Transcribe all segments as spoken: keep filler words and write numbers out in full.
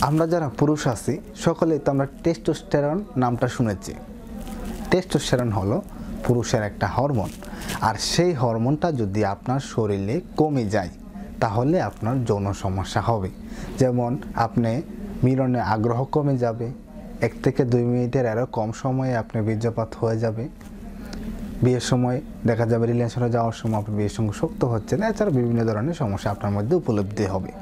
আমরা যারা পুরুষ আছি সকলেই তো আমরা টেস্টোস্টেরন নামটা শুনেছি। টেস্টোস্টেরন হলো পুরুষের একটা হরমোন, আর সেই হরমোনটা যদি আপনার শরীরে কমে যায় তাহলে আপনার যৌন সমস্যা হবে। যেমন আপনি মিলনে আগ্রহ কমে যাবে, এক থেকে দুই মিনিটের আরও কম সময়ে আপনার বীর্যপাত হয়ে যাবে, বিয়ের সময় দেখা যাবে রিলেশনে যাওয়ার সময় আপনার বিয়ের সঙ্গে শক্ত হচ্ছে না, এছাড়া বিভিন্ন ধরনের সমস্যা আপনার মধ্যে উপলব্ধি হবে।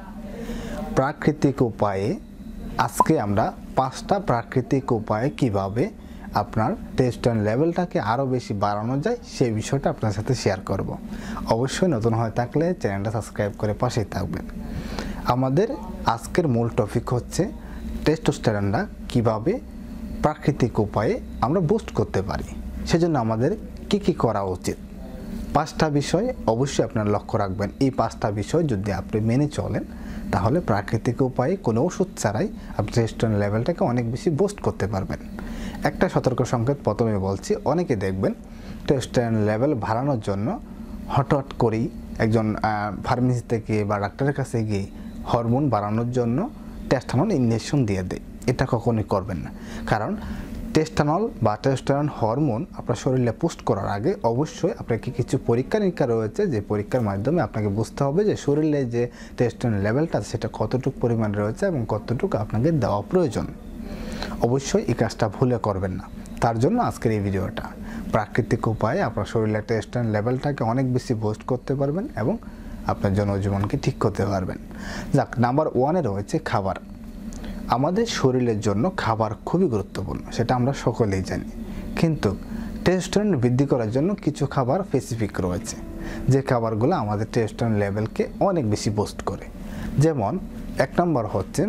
প্রাকৃতিক উপায়ে আজকে আমরা পাঁচটা প্রাকৃতিক উপায়ে কিভাবে আপনার টেস্টোস্টেরন লেভেলটাকে আরও বেশি বাড়ানো যায় সেই বিষয়টা আপনার সাথে শেয়ার করব। অবশ্যই নতুন হয়ে থাকলে চ্যানেলটা সাবস্ক্রাইব করে পাশেই থাকবেন। আমাদের আজকের মূল টপিক হচ্ছে টেস্টোস্টেরনটা কিভাবে প্রাকৃতিক উপায়ে আমরা বুস্ট করতে পারি, সেজন্য আমাদের কি কি করা উচিত। পাঁচটা বিষয় অবশ্যই আপনার লক্ষ্য রাখবেন। এই পাঁচটা বিষয় যদি আপনি মেনে চলেন তাহলে প্রাকৃতিক উপায়ে কোনো ওষুধ ছাড়াই আপনি টেস্টোস্টেরন লেভেলটাকে অনেক বেশি বুস্ট করতে পারবেন। একটা সতর্ক সংকেত প্রথমে বলছি, অনেকে দেখবেন টেস্টোস্টেরন লেভেল বাড়ানোর জন্য হঠাৎ করেই একজন ফার্মেসি থেকে বা ডাক্তারের কাছে গিয়ে হরমোন বাড়ানোর জন্য টেস্টানল ইনজেকশন দিয়ে দেয়। এটা কখনোই করবেন না, কারণ টেস্টানল বা টেস্টোস্টেরন হরমোন আপনার শরীরে পুস্ট করার আগে অবশ্যই আপনাকে কিছু পরীক্ষা নিরীক্ষা রয়েছে, যে পরীক্ষার মাধ্যমে আপনাকে বুঝতে হবে যে শরীরে যে টেস্টোস্টেরন লেভেলটা সেটা কতটুকু পরিমাণ রয়েছে এবং কতটুকু আপনাকে দেওয়া প্রয়োজন। অবশ্যই এই কাজটা ভুলে করবেন না। তার জন্য আজকের এই ভিডিওটা প্রাকৃতিক উপায়ে আপনার শরীরের টেস্টোস্টেরন লেভেলটাকে অনেক বেশি বুস্ট করতে পারবেন এবং আপনার জনজীবনকে ঠিক করতে পারবেন। যাক, নাম্বার ওয়ানে রয়েছে খাবার। আমাদের শরীরের জন্য খাবার খুবই গুরুত্বপূর্ণ, সেটা আমরা সকলেই জানি, কিন্তু টেস্টোস্টেরন বৃদ্ধি করার জন্য কিছু খাবার স্পেসিফিক রয়েছে যে খাবারগুলো আমাদের টেস্টোস্টেরন লেভেলকে অনেক বেশি বুস্ট করে। যেমন এক নম্বর হচ্ছে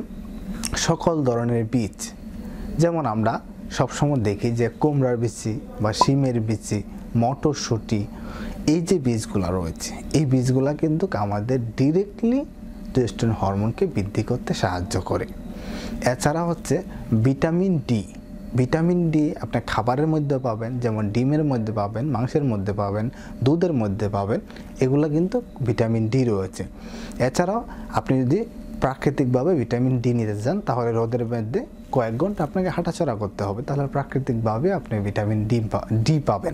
সকল ধরনের বীজ। যেমন আমরা সবসময় দেখি যে কুমড়ার বিচি বা শিমের বিচি, মটরশুঁটি, এই যে বীজগুলো রয়েছে এই বীজগুলো কিন্তু আমাদের ডিরেক্টলি টেস্টোস্টেরন হরমোনকে বৃদ্ধি করতে সাহায্য করে। এছাড়া হচ্ছে ভিটামিন ডি। ভিটামিন ডি আপনার খাবারের মধ্যে পাবেন, যেমন ডিমের মধ্যে পাবেন, মাংসের মধ্যে পাবেন, দুধের মধ্যে পাবেন, এগুলো কিন্তু ভিটামিন ডি রয়েছে। এছাড়াও আপনি যদি প্রাকৃতিকভাবে ভিটামিন ডি নিতে চান তাহলে রোদের মধ্যে কয়েক ঘন্টা আপনাকে হাঁটাচলা করতে হবে, তাহলে প্রাকৃতিকভাবে আপনি ভিটামিন ডি ডি পাবেন।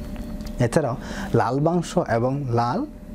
এছাড়াও লাল মাংস এবং লাল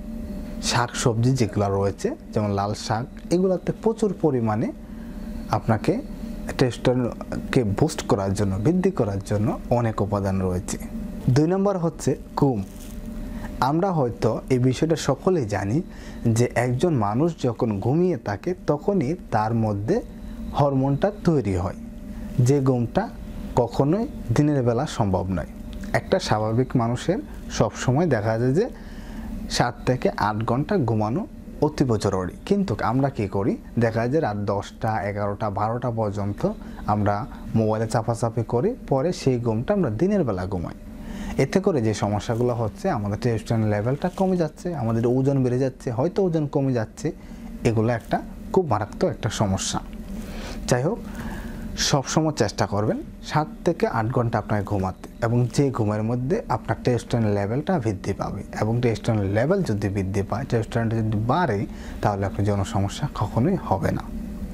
শাক সবজি যেগুলো রয়েছে, যেমন লাল শাক, এগুলোতে প্রচুর পরিমাণে আপনাকে টেস্টোস্টেরনকে বুস্ট করার জন্য, বৃদ্ধি করার জন্য অনেক উপাদান রয়েছে। দুই নম্বর হচ্ছে ঘুম। আমরা হয়তো এই বিষয়টা সকলেই জানি যে একজন মানুষ যখন ঘুমিয়ে থাকে তখনই তার মধ্যে হরমোনটা তৈরি হয়, যে ঘুমটা কখনোই দিনের বেলা সম্ভব নয়। একটা স্বাভাবিক মানুষের সবসময় দেখা যায় যে সাত থেকে আট ঘন্টা ঘুমানো অতীব জরুরি, কিন্তু আমরা কি করি, দেখা যায় রাত দশটা এগারোটা বারোটা পর্যন্ত আমরা মোবাইলে চাপাচাপি করি, পরে সেই ঘুমটা আমরা দিনের বেলা ঘুমাই। এতে করে যে সমস্যাগুলো হচ্ছে, আমাদের টেস্টোস্টেরন লেভেলটা কমে যাচ্ছে, আমাদের ওজন বেড়ে যাচ্ছে, হয়তো ওজন কমে যাচ্ছে, এগুলো একটা খুব মারাত্মক একটা সমস্যা। যাই হোক, সবসময় চেষ্টা করবেন সাত থেকে আট ঘন্টা আপনাকে ঘুমাতে, এবং যে ঘুমের মধ্যে আপনার টেস্টোস্টেরন লেভেলটা বৃদ্ধি পাবে, এবং টেস্টোস্টেরন লেভেল যদি বৃদ্ধি পায়, টেস্টোস্টেরনটা যদি বাড়ে, তাহলে আপনার জন্য সমস্যা কখনোই হবে না।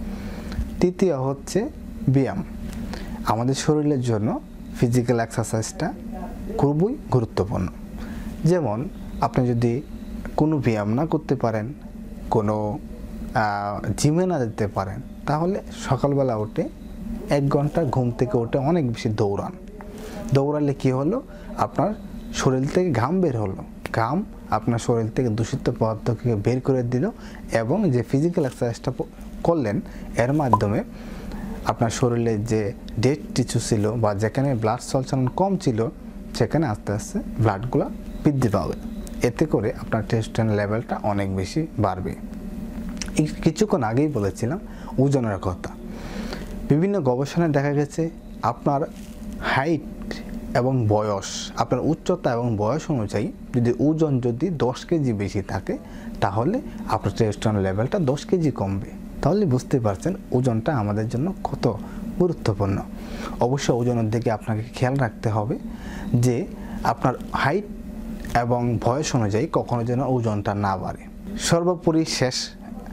তৃতীয় হচ্ছে ব্যায়াম। আমাদের শরীরের জন্য ফিজিক্যাল এক্সারসাইজটা খুবই গুরুত্বপূর্ণ। যেমন আপনি যদি কোনো ব্যায়াম না করতে পারেন, কোনো জিমে না যেতে পারেন, তাহলে সকালবেলা উঠে এক ঘন্টা ঘুম থেকে উঠে অনেক বেশি দৌড়ান। দৌড়ালে কি হলো, আপনার শরীর থেকে ঘাম বের হলো, ঘাম আপনার শরীর থেকে দূষিত পদার্থকে বের করে দিল, এবং যে ফিজিক্যাল এক্সারসাইজটা করলেন এর মাধ্যমে আপনার শরীরে যে ডেড টিস্যু ছিল বা যেখানে ব্লাড সঞ্চালন কম ছিল সেখানে আস্তে আস্তে ব্লাডগুলো বৃদ্ধি পাবে। এতে করে আপনার টেস্টোস্টেরন লেভেলটা অনেক বেশি বাড়বে। কিছুক্ষণ আগেই বলেছিলাম ওজনের কথা। বিভিন্ন গবেষণায় দেখা গেছে আপনার হাইট এবং বয়স, আপনার উচ্চতা এবং বয়স অনুযায়ী যদি ওজন যদি দশ কেজি বেশি থাকে তাহলে আপনার টেস্টোস্টেরন লেভেলটা দশ কেজি কমবে। তাহলে বুঝতে পারছেন ওজনটা আমাদের জন্য কত গুরুত্বপূর্ণ। অবশ্যই ওজনের দিকে আপনাকে খেয়াল রাখতে হবে যে আপনার হাইট এবং বয়স অনুযায়ী কখনো যেন ওজনটা না বাড়ে। সর্বোপরি শেষ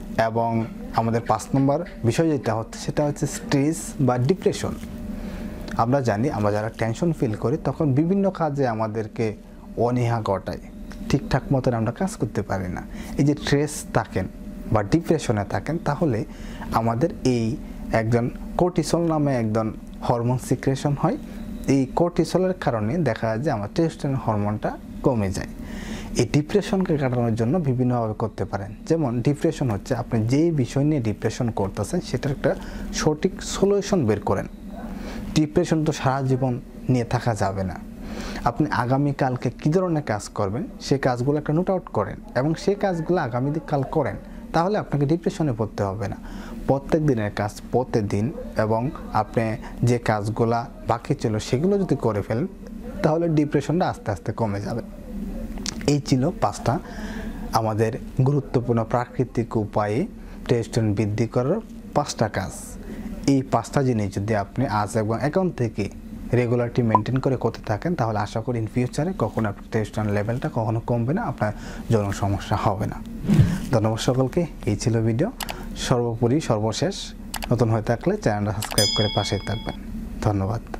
এবং আমাদের পাঁচ নম্বর বিষয় যেটা হচ্ছে সেটা হচ্ছে স্ট্রেস বা ডিপ্রেশন। আমরা জানি আমরা যারা টেনশন ফিল করি তখন বিভিন্ন কাজে আমাদেরকে অনীহা ঘটায়, ঠিকঠাক মতন আমরা কাজ করতে পারি না। এই যে স্ট্রেস থাকেন বা ডিপ্রেশনে থাকেন তাহলে আমাদের এই একজন কর্টিসল নামে একজন হরমোন সিক্রেশন হয়। এই কর্টিসলের কারণে দেখা যায় যে আমার টেস্টোস্টেরন হরমোনটা কমে যায়। এই ডিপ্রেশনকে কাটানোর জন্য বিভিন্নভাবে করতে পারেন। যেমন ডিপ্রেশন হচ্ছে আপনি যেই বিষয় নিয়ে ডিপ্রেশন করতেছেন সেটার একটা সঠিক সলিউশন বের করেন। ডিপ্রেশন তো সারা জীবন নিয়ে থাকা যাবে না। আপনি আগামীকালকে কী ধরনের কাজ করবেন সেই কাজগুলো একটা নোট আউট করেন এবং সেই কাজগুলো আগামী কাল করেন, তাহলে আপনাকে ডিপ্রেশনে পড়তে হবে না। প্রত্যেক দিনের কাজ প্রত্যেক দিন এবং আপনি যে কাজগুলা বাকি ছিল সেগুলো যদি করে ফেলেন তাহলে ডিপ্রেশনটা আস্তে আস্তে কমে যাবে। এই ছিল পাঁচটা আমাদের গুরুত্বপূর্ণ প্রাকৃতিক উপায়ে টেস্টোস্টেরন বৃদ্ধি করার পাঁচটা কাজ। এই পাঁচটা জিনিস যদি আপনি আজ এবং এখন থেকে রেগুলারটি মেনটেন করে করতে থাকেন তাহলে আশা করি ইন ফিউচারে কখনো আপনার টেস্টোস্টেরন লেভেলটা কখনো কমবে না, আপনার যৌন সমস্যা হবে না। ধন্যবাদ সকলকে। এই ছিল ভিডিও। সর্বোপরি সর্বশেষ নতুন হয়ে থাকলে চ্যানেলটা সাবস্ক্রাইব করে পাশেই থাকবেন। ধন্যবাদ।